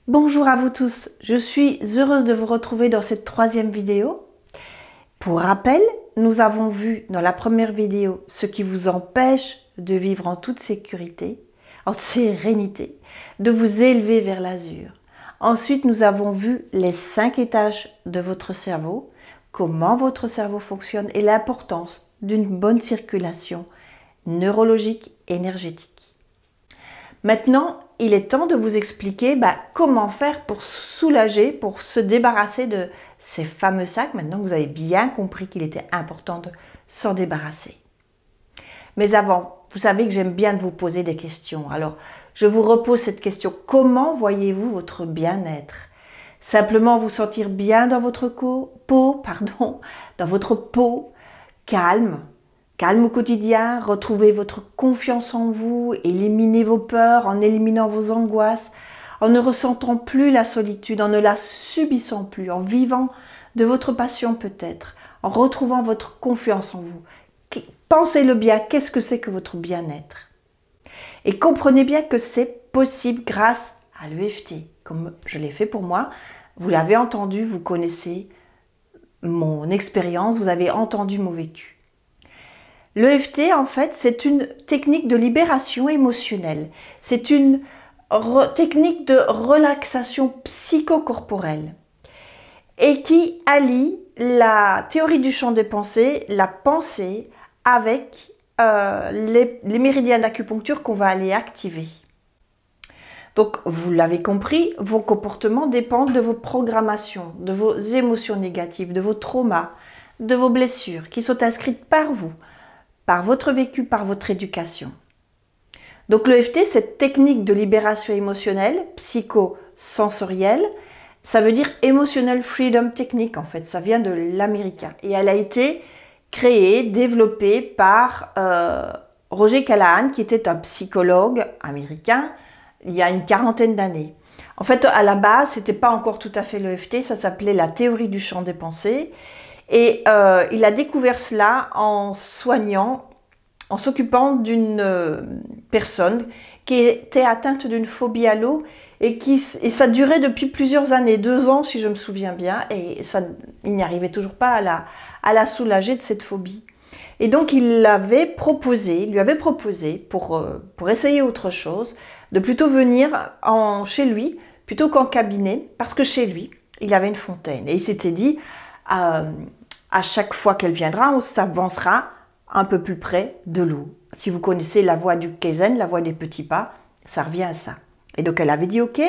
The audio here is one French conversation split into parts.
Bonjour à vous tous, je suis heureuse de vous retrouver dans cette troisième vidéo. Pour rappel, nous avons vu dans la première vidéo ce qui vous empêche de vivre en toute sécurité, en sérénité, de vous élever vers l'azur. Ensuite, nous avons vu les 5 étages de votre cerveau, comment votre cerveau fonctionne et l'importance d'une bonne circulation neurologique, énergétique. Maintenant, il est temps de vous expliquer comment faire pour soulager, pour se débarrasser de ces fameux sacs. Maintenant que vous avez bien compris qu'il était important de s'en débarrasser. Mais avant, vous savez que j'aime bien vous poser des questions. Alors, je vous repose cette question. Comment voyez-vous votre bien-être? Simplement vous sentir bien dans votre dans votre peau, calme au quotidien, retrouvez votre confiance en vous, éliminez vos peurs en éliminant vos angoisses, en ne ressentant plus la solitude, en ne la subissant plus, en vivant de votre passion peut-être, en retrouvant votre confiance en vous. Pensez-le bien, qu'est-ce que c'est que votre bien-être? Et comprenez bien que c'est possible grâce à l'EFT, comme je l'ai fait pour moi. Vous l'avez entendu, vous connaissez mon expérience, vous avez entendu mon vécu. L'EFT, en fait, c'est une technique de libération émotionnelle. C'est une technique de relaxation psychocorporelle et qui allie la théorie du champ des pensées, la pensée, avec les méridiens d'acupuncture qu'on va aller activer. Donc, vous l'avez compris, vos comportements dépendent de vos programmations, de vos émotions négatives, de vos traumas, de vos blessures qui sont inscrites par vous, par votre vécu, par votre éducation. Donc l'EFT, cette technique de libération émotionnelle, psychosensorielle, ça veut dire Emotional Freedom Technique en fait, ça vient de l'américain. Et elle a été créée, développée par Roger Callahan, qui était un psychologue américain il y a une quarantaine d'années. En fait, à la base, c'était pas encore tout à fait l'EFT, ça s'appelait la théorie du champ des pensées. Et il a découvert cela en soignant, en s'occupant d'une personne qui était atteinte d'une phobie à l'eau et ça durait depuis plusieurs années, 2 ans si je me souviens bien, et il n'y arrivait toujours pas à la soulager de cette phobie. Et donc il lui avait proposé pour essayer autre chose, de plutôt venir chez lui plutôt qu'en cabinet, parce que chez lui, il avait une fontaine. Et il s'était dit, à chaque fois qu'elle viendra, on s'avancera un peu plus près de l'eau. Si vous connaissez la voie du Kaizen, la voie des petits pas, ça revient à ça. Et donc elle avait dit OK.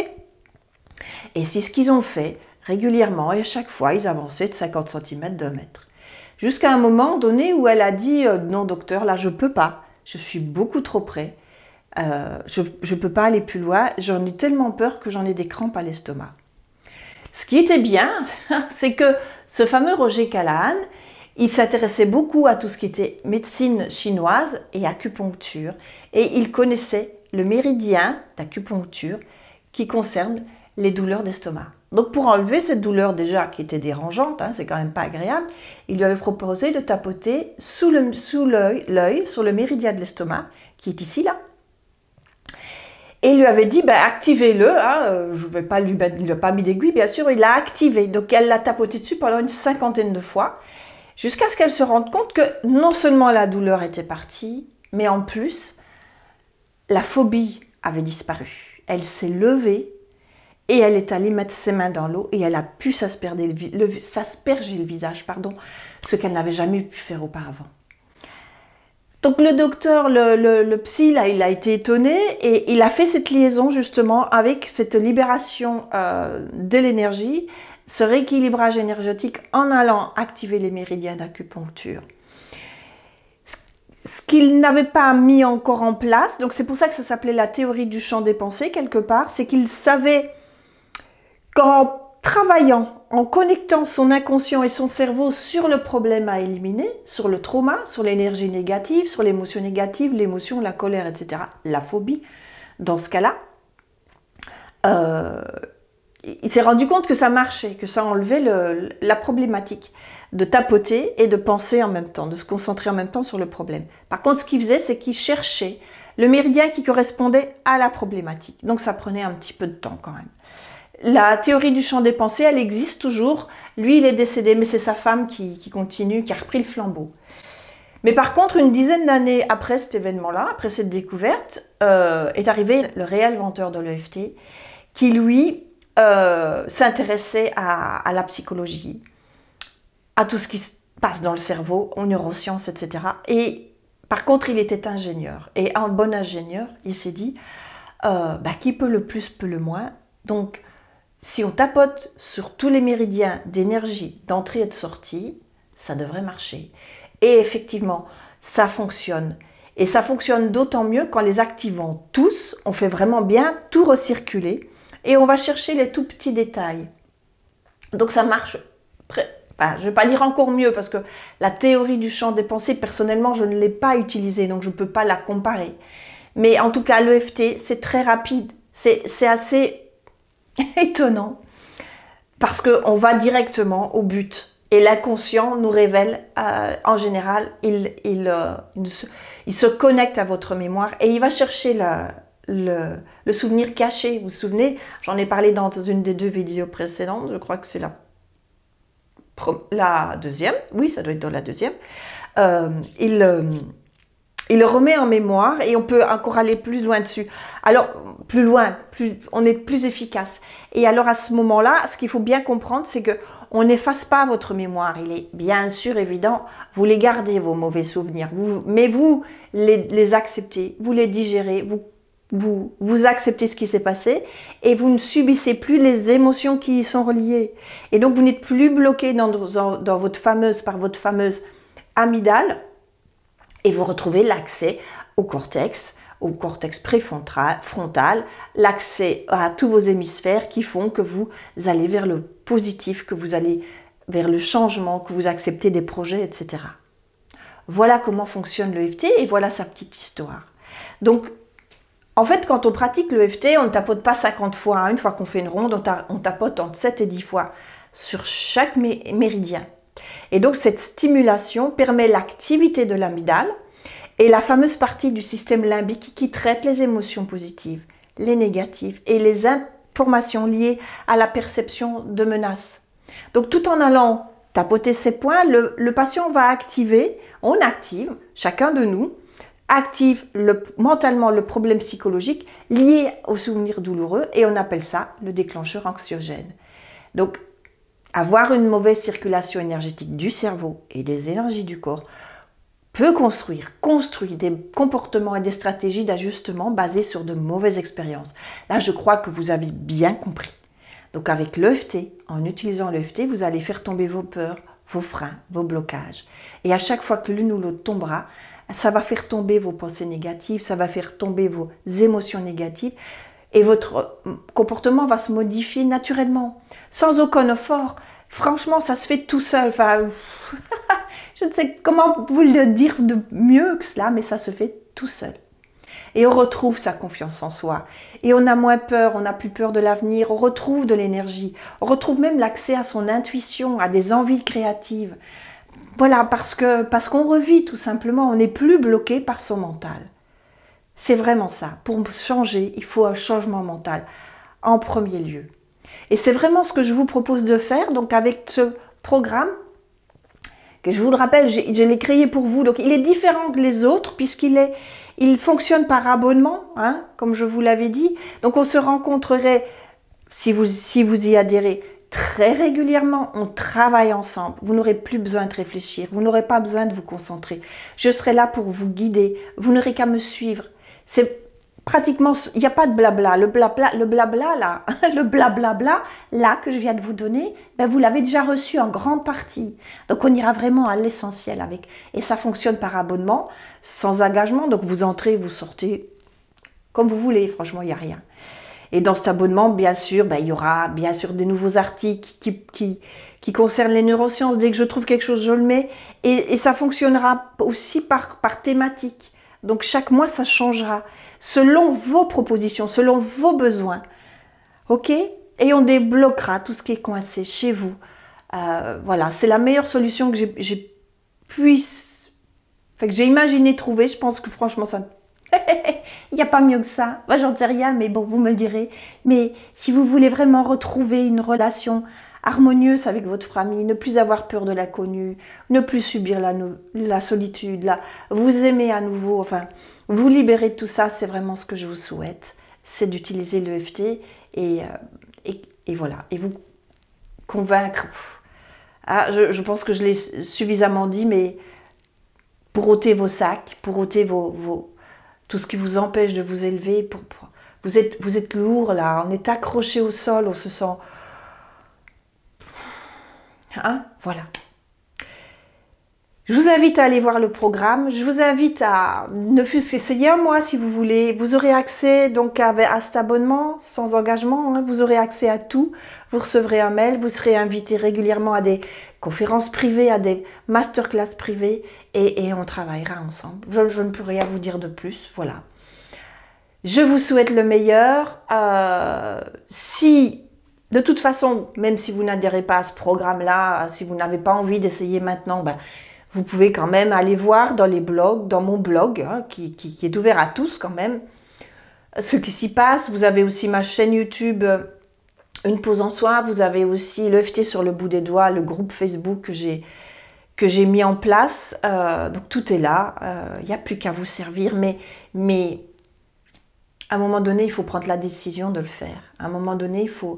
Et c'est ce qu'ils ont fait régulièrement. Et à chaque fois, ils avançaient de 50 cm, d'1 mètre. Jusqu'à un moment donné où elle a dit non docteur, là je peux pas. Je suis beaucoup trop près. Je ne peux pas aller plus loin. J'en ai tellement peur que j'en ai des crampes à l'estomac. Ce qui était bien, c'est que ce fameux Roger Callahan, il s'intéressait beaucoup à tout ce qui était médecine chinoise et acupuncture. Et il connaissait le méridien d'acupuncture qui concerne les douleurs d'estomac. Donc pour enlever cette douleur déjà qui était dérangeante, c'est quand même pas agréable, il lui avait proposé de tapoter sous l'œil, sur le méridien de l'estomac, qui est ici là. Et il lui avait dit, activez-le, je vais pas lui mettre, il n'a pas mis d'aiguille, bien sûr, il l'a activé. Donc elle l'a tapoté dessus pendant une 50aine de fois, jusqu'à ce qu'elle se rende compte que non seulement la douleur était partie, mais en plus, la phobie avait disparu. Elle s'est levée et elle est allée mettre ses mains dans l'eau et elle a pu s'asperger le visage, ce qu'elle n'avait jamais pu faire auparavant. Donc le docteur, le psy, là, il a été étonné et il a fait cette liaison justement avec cette libération de l'énergie, ce rééquilibrage énergétique en allant activer les méridiens d'acupuncture. Ce qu'il n'avait pas mis encore en place, donc c'est pour ça que ça s'appelait la théorie du champ des pensées quelque part, c'est qu'il savait qu'en travaillant, en connectant son inconscient et son cerveau sur le problème à éliminer, sur le trauma, sur l'énergie négative, sur l'émotion négative, l'émotion, la colère, etc., la phobie, dans ce cas-là, il s'est rendu compte que ça marchait, que ça enlevait la problématique de tapoter et de penser en même temps, de se concentrer en même temps sur le problème. Par contre, ce qu'il faisait, c'est qu'il cherchait le méridien qui correspondait à la problématique. Donc ça prenait un petit peu de temps quand même. La théorie du champ des pensées, elle existe toujours. Lui, il est décédé, mais c'est sa femme qui continue, qui a repris le flambeau. Mais par contre, une dizaine d'années après cet événement-là, après cette découverte, est arrivé le réel inventeur de l'EFT, qui lui s'intéressait à la psychologie, à tout ce qui se passe dans le cerveau, aux neurosciences, etc. Et par contre, il était ingénieur. Et un bon ingénieur, il s'est dit, qui peut le plus, peut le moins. Donc, si on tapote sur tous les méridiens d'énergie, d'entrée et de sortie, ça devrait marcher. Et effectivement, ça fonctionne. Et ça fonctionne d'autant mieux qu'en les activant tous, on fait vraiment bien tout recirculer et on va chercher les tout petits détails. Donc ça marche, je ne vais pas dire encore mieux parce que la théorie du champ des pensées, personnellement, je ne l'ai pas utilisée, donc je ne peux pas la comparer. Mais en tout cas, l'EFT, c'est très rapide, c'est assez étonnant parce qu'on va directement au but. Et l'inconscient nous révèle, en général, il se connecte à votre mémoire et il va chercher le souvenir caché. Vous vous souvenez, j'en ai parlé dans une des 2 vidéos précédentes, je crois que c'est la deuxième, oui, ça doit être dans la deuxième. Il le remet en mémoire et on peut encore aller plus loin dessus. Alors, plus loin, on est plus efficace. Et alors, à ce moment-là, ce qu'il faut bien comprendre, c'est que on n'efface pas votre mémoire. Il est bien sûr évident, vous les gardez, vos mauvais souvenirs, mais vous les acceptez, vous les digérez, vous acceptez ce qui s'est passé et vous ne subissez plus les émotions qui y sont reliées. Et donc, vous n'êtes plus bloqué par votre fameuse amygdale et vous retrouvez l'accès au cortex préfrontal, l'accès à tous vos hémisphères qui font que vous allez vers le positif, que vous allez vers le changement, que vous acceptez des projets, etc. Voilà comment fonctionne l'EFT et voilà sa petite histoire. Donc, en fait, quand on pratique l'EFT, on ne tapote pas 50 fois. Une fois qu'on fait une ronde, on tapote entre 7 et 10 fois sur chaque méridien. Et donc, cette stimulation permet l'activité de l'amygdale et la fameuse partie du système limbique qui traite les émotions positives, les négatives et les informations liées à la perception de menaces. Donc tout en allant tapoter ces points, le patient va activer, on active, chacun de nous, active mentalement le problème psychologique lié aux souvenirs douloureux et on appelle ça le déclencheur anxiogène. Donc avoir une mauvaise circulation énergétique du cerveau et des énergies du corps peut construire des comportements et des stratégies d'ajustement basées sur de mauvaises expériences. Là, je crois que vous avez bien compris. Donc avec l'EFT, en utilisant l'EFT, vous allez faire tomber vos peurs, vos freins, vos blocages. Et à chaque fois que l'une ou l'autre tombera, ça va faire tomber vos pensées négatives, ça va faire tomber vos émotions négatives et votre comportement va se modifier naturellement, sans aucun effort. Franchement, ça se fait tout seul. Enfin, je ne sais comment vous le dire de mieux que cela, mais ça se fait tout seul. Et on retrouve sa confiance en soi. Et on a moins peur, on n'a plus peur de l'avenir, on retrouve de l'énergie. On retrouve même l'accès à son intuition, à des envies créatives. Voilà, parce qu'on revit tout simplement, on n'est plus bloqué par son mental. C'est vraiment ça. Pour changer, il faut un changement mental en premier lieu. Et c'est vraiment ce que je vous propose de faire, donc avec ce programme, que je vous le rappelle, je l'ai créé pour vous. Donc il est différent que les autres, puisqu'il fonctionne par abonnement, hein, comme je vous l'avais dit. Donc on se rencontrerait, si vous y adhérez, très régulièrement, on travaille ensemble. Vous n'aurez plus besoin de réfléchir, vous n'aurez pas besoin de vous concentrer. Je serai là pour vous guider, vous n'aurez qu'à me suivre. C'est pratiquement, il n'y a pas de blabla. Le blabla là, le blablabla là que je viens de vous donner, ben vous l'avez déjà reçu en grande partie. Donc on ira vraiment à l'essentiel avec. Et ça fonctionne par abonnement, sans engagement. Donc vous entrez, vous sortez comme vous voulez. Franchement, il n'y a rien. Et dans cet abonnement, bien sûr, ben, il y aura bien sûr des nouveaux articles qui concernent les neurosciences. Dès que je trouve quelque chose, je le mets. Et ça fonctionnera aussi par thématique. Donc chaque mois, ça changera. Selon vos propositions, selon vos besoins. Ok? Et on débloquera tout ce qui est coincé chez vous. Voilà, c'est la meilleure solution que j'ai imaginé trouver. Je pense que franchement, ça Il n'y a pas mieux que ça. Moi, j'en sais rien, mais bon, vous me le direz. Mais si vous voulez vraiment retrouver une relation harmonieuse avec votre famille, ne plus avoir peur de l'inconnu, ne plus subir la solitude, vous aimer à nouveau, enfin, vous libérer de tout ça, c'est vraiment ce que je vous souhaite. C'est d'utiliser l'EFT et voilà. Et vous convaincre. Ah, je pense que je l'ai suffisamment dit, mais pour ôter vos sacs, pour ôter tout ce qui vous empêche de vous élever, vous êtes lourd là, on est accroché au sol, on se sent... Hein, voilà. Je vous invite à aller voir le programme. Je vous invite à ne fût-ce qu'essayer un mois si vous voulez. Vous aurez accès donc à cet abonnement sans engagement. Hein. Vous aurez accès à tout. Vous recevrez un mail. Vous serez invité régulièrement à des conférences privées, à des masterclass privées et on travaillera ensemble. Je ne peux rien vous dire de plus. Voilà. Je vous souhaite le meilleur. De toute façon, même si vous n'adhérez pas à ce programme-là, si vous n'avez pas envie d'essayer maintenant, vous pouvez quand même aller voir dans les blogs, dans mon blog, hein, qui est ouvert à tous quand même, ce qui s'y passe. Vous avez aussi ma chaîne YouTube, Une pause en soi. Vous avez aussi l'EFT sur le bout des doigts, le groupe Facebook que j'ai mis en place. Donc tout est là. Il n'y a plus qu'à vous servir. Mais à un moment donné, il faut prendre la décision de le faire. À un moment donné, il faut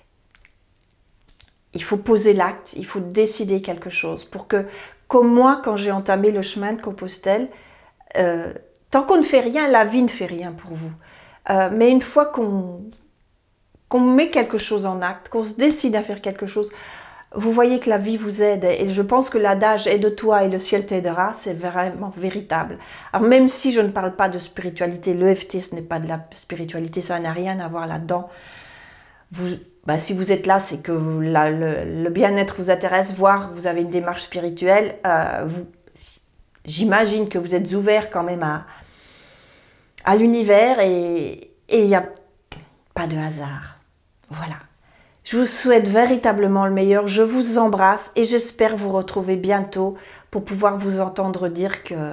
poser l'acte, il faut décider quelque chose pour que, comme moi, quand j'ai entamé le chemin de Compostelle, tant qu'on ne fait rien, la vie ne fait rien pour vous. Mais une fois qu'on met quelque chose en acte, qu'on se décide à faire quelque chose, vous voyez que la vie vous aide. Et je pense que l'adage « aide-toi et le ciel t'aidera », c'est vraiment véritable. Alors même si je ne parle pas de spiritualité, l'EFT ce n'est pas de la spiritualité, ça n'a rien à voir là-dedans. Si vous êtes là, c'est que le bien-être vous intéresse, voire vous avez une démarche spirituelle. J'imagine que vous êtes ouvert quand même à l'univers et il n'y a pas de hasard. Voilà. Je vous souhaite véritablement le meilleur. Je vous embrasse et j'espère vous retrouver bientôt pour pouvoir vous entendre dire que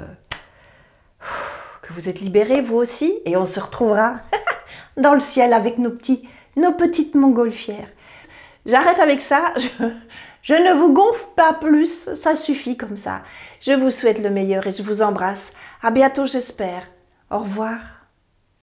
vous êtes libérés, vous aussi. Et on se retrouvera dans le ciel avec nos petites montgolfières. J'arrête avec ça, je ne vous gonfle pas plus, ça suffit comme ça. Je vous souhaite le meilleur et je vous embrasse. À bientôt j'espère. Au revoir.